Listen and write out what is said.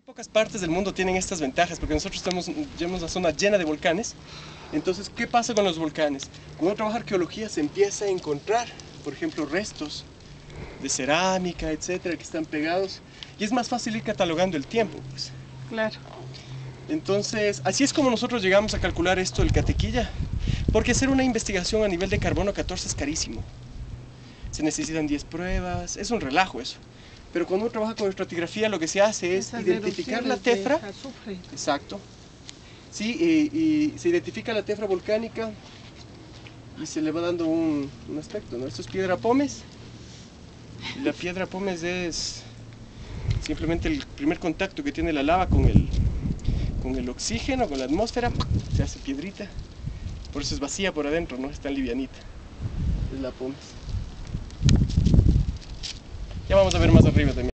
Pocas partes del mundo tienen estas ventajas porque nosotros tenemos una zona llena de volcanes. Entonces, ¿qué pasa con los volcanes? Cuando uno trabaja arqueología se empieza a encontrar, por ejemplo, restos de cerámica, etcétera, que están pegados, y es más fácil ir catalogando el tiempo, pues. Claro. Entonces, así es como nosotros llegamos a calcular esto del Catequilla, porque hacer una investigación a nivel de carbono 14 es carísimo. Se necesitan 10 pruebas, es un relajo eso. Pero cuando uno trabaja con estratigrafía, lo que se hace es identificar la tefra. Exacto. Sí, y se identifica la tefra volcánica y se le va dando un aspecto, ¿no? Esto es piedra pómez. Y la piedra pómez es simplemente el primer contacto que tiene la lava con el oxígeno, con la atmósfera, se hace piedrita. Por eso es vacía por adentro, no es tan livianita. Es la pómez. Ya vamos a ver más arriba también.